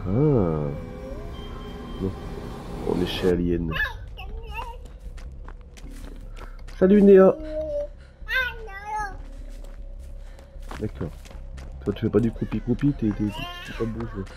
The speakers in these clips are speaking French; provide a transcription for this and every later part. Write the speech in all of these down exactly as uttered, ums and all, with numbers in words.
Non. On est chez Alien. Salut Néa. D'accord. Toi tu fais pas du croupi croupi, t'es pas beau jeu.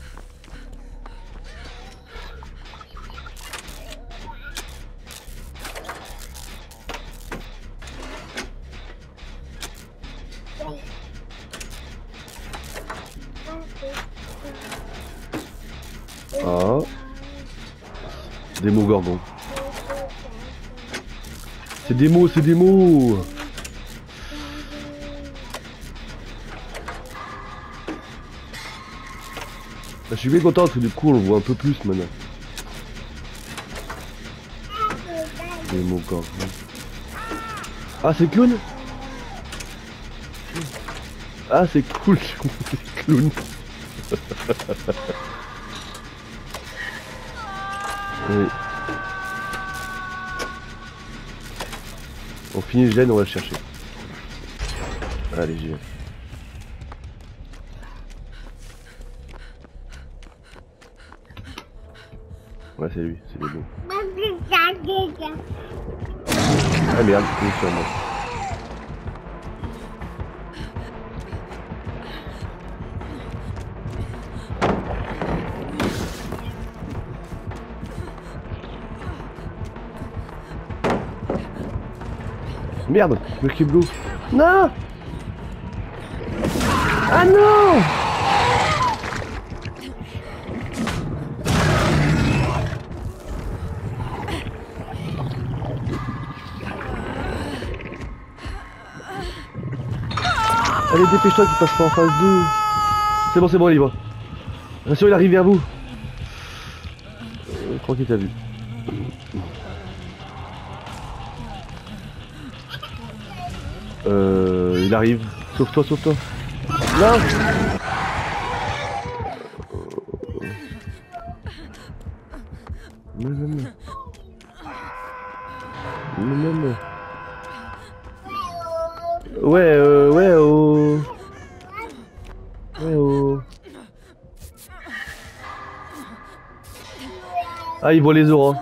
Ah. Des mots gorgons. C'est des mots, c'est des mots. Je suis bien content parce que du coup on le voit un peu plus maintenant. Des mots gorgons. Ah c'est clown. Ah c'est cool, c'est clown. Oui. On finit le gène, on va le chercher. Allez, j'y vais. Ouais, c'est lui, c'est le bon. Ah merde, il est sur moi. Merde, Lucky Blue. Non. Ah non. Allez, dépêche-toi qu'il passe pas en phase deux. C'est bon, c'est bon, il y va. Rassure, il arrive vers vous. Euh, je crois qu'il t'a vu. Euh, il arrive. Sauve-toi, sauve-toi. Non. Non, non, non. Non, non, non. Ouais, euh, ouais, oh. Ouais, oh. Ah, il voit les auras.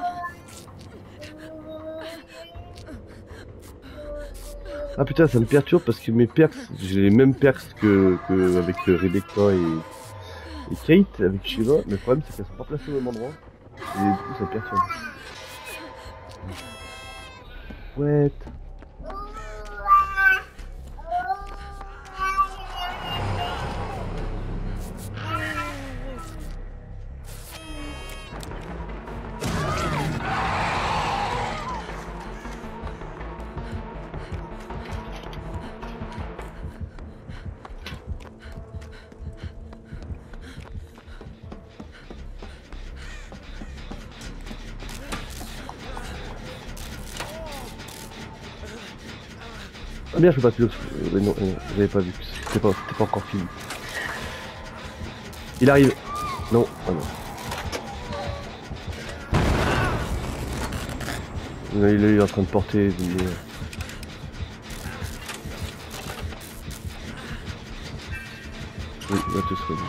Ah putain, ça me perturbe parce que mes perks, j'ai les mêmes perks que, que avec Rebecca et, et Kate, avec Shiva, mais le problème c'est qu'elles sont pas placées au même endroit, et du coup ça me perturbe. Ouais. Ah bien, je peux pas pilote. Euh, non, non, j'avais pas vu. C'était pas, c'était pas encore fini. Il arrive. Non, ah non. Il est en train de porter. Mais... Oui, il va te soigner.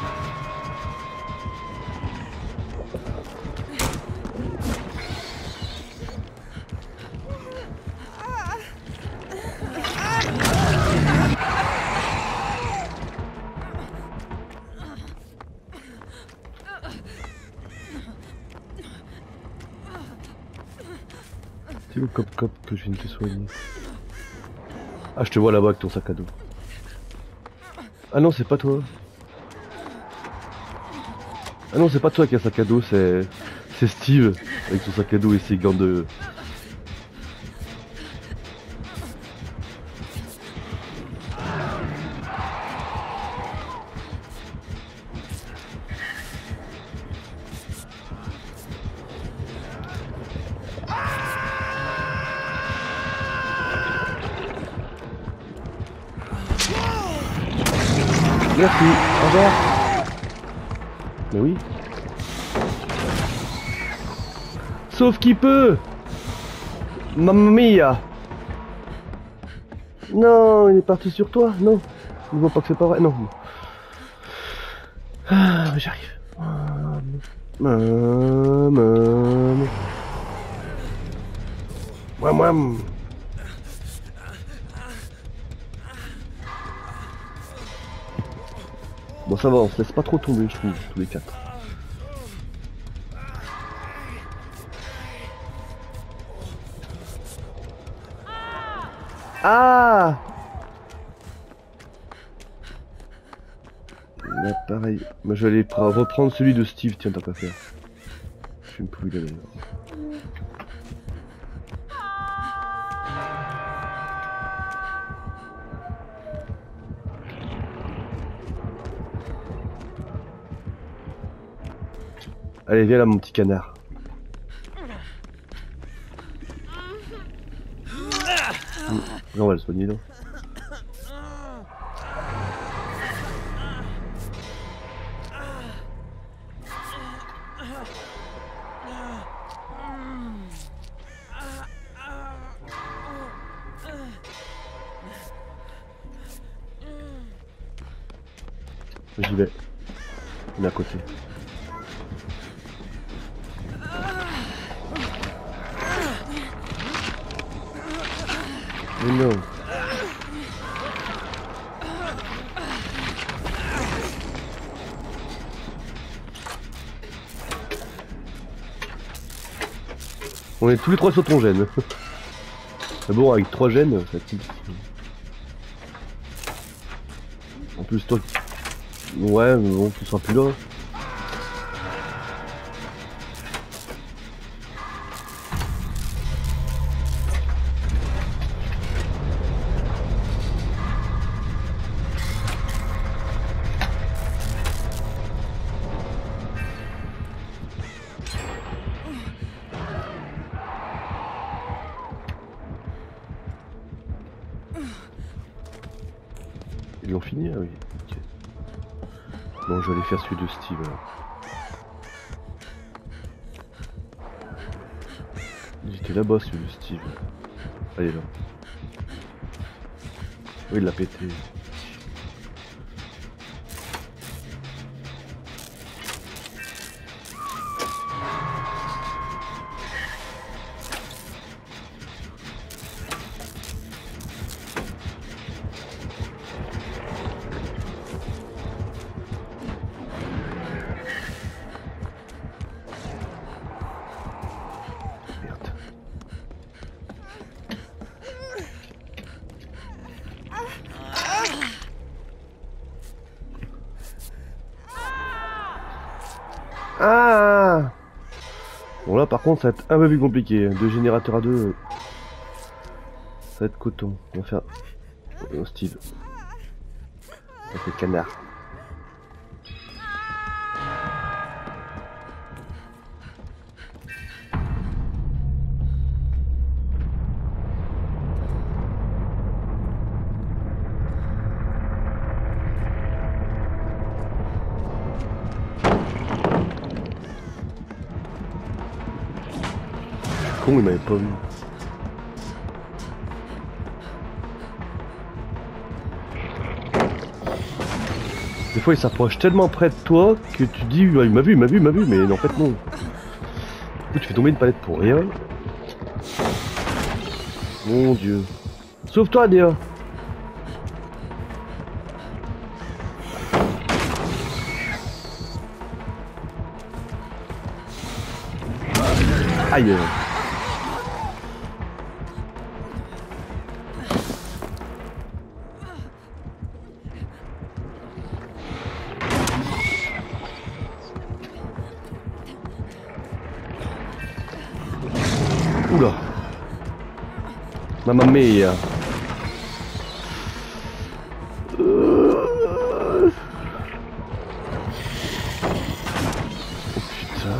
C'est le cop cop que je viens de te soigner. Ah, je te vois là-bas avec ton sac à dos. Ah non, c'est pas toi. Ah non, c'est pas toi qui a un sac à dos, c'est c'est Steve avec son sac à dos et ses gants de... Merci, au revoir. Mais oui. Sauf qui peut. Mamma mia. Non, il est parti sur toi. Non. Il voit pas que c'est pas vrai. Non. Ah, mais j'arrive. Maman. Mouam mouam. Bon ça va, on se laisse pas trop tomber je trouve, tous les quatre. Ah là pareil, moi je vais aller reprendre celui de Steve, tiens t'as qu'à faire. Je suis une poule d'aller. Allez viens là mon petit canard. Là on va le soigner là. J'y vais. On est à côté. Mais non. On est tous les trois sur ton gène. Mais bon, avec trois gènes, ça va être compliqué. En plus, toi... Ouais, mais bon, tu seras plus là. Ils l'ont fini? Ah oui. Ok. Bon, je vais aller faire celui de Steve alors. Il était là-bas celui de Steve. Allez là. Oui, il l'a pété. Ah bon là par contre ça va être un peu plus compliqué. Deux générateurs à deux. Ça va être coton. On va faire un Steve. Ça fait canard. Il m'avait pas vu. Des fois il s'approche tellement près de toi que tu dis il m'a vu, il m'a vu, il m'a vu, mais en fait non. Du coup tu fais tomber une palette pour rien. Mon dieu. Sauve-toi Déa. Aïe. Oula. Mamma mia. Oh putain.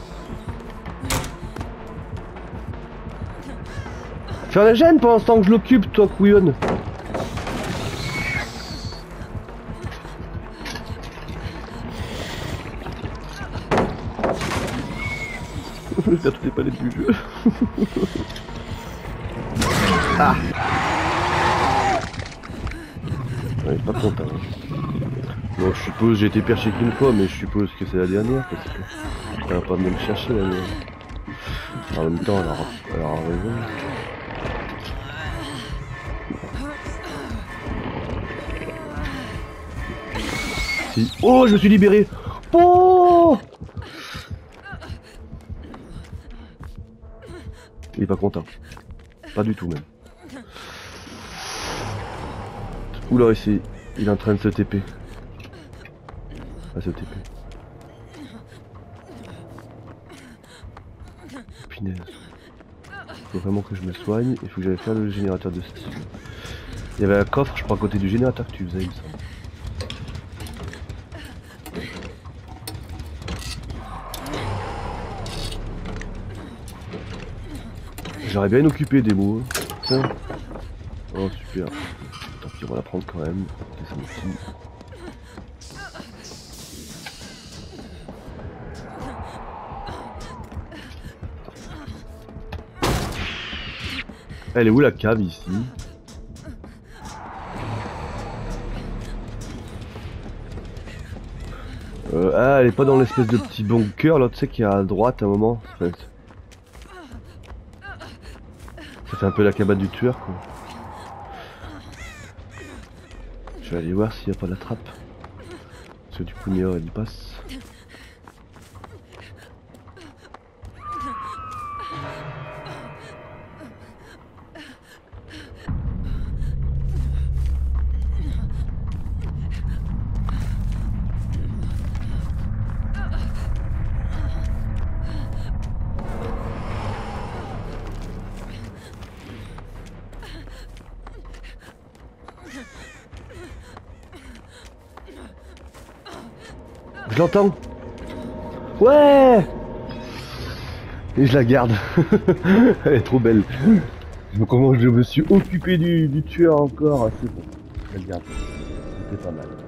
Faire la gêne pendant ce temps que je l'occupe, toi couillonne. Faire toutes les palettes du jeu. Ah. Ouais, pas content. Bon, je suppose, j'ai été perché qu'une fois, mais je suppose que c'est la dernière, parce que elle va pas venir me chercher la dernière. En même temps, elle aura, elle aura raison. Si. Oh, je me suis libéré. Oh, il est pas content. Pas du tout même. Oula, ici, il est en train de se T P. Ah, se T P. Punaise. Faut vraiment que je me soigne. Il faut que j'aille faire le générateur de style. Il y avait un coffre, je crois, à côté du générateur que tu faisais, il me semble. J'aurais bien occupé des mots. Tiens. Oh super. Tant pis, on va la prendre quand même. C'est mon petit. Elle est où la cave ici? euh, Ah, elle est pas dans l'espèce de petit bunker là, tu sais, qui est à droite à un moment. En fait. Ça fait un peu la cabane du tueur quoi. Je vais aller voir s'il n'y a pas la trappe. Parce que du coup Néo elle y passe. Je l'entends. Ouais. Et je la garde. Elle est trop belle. Comment je me suis occupé du, du tueur encore. C'est bon. Je la garde. C'était pas mal.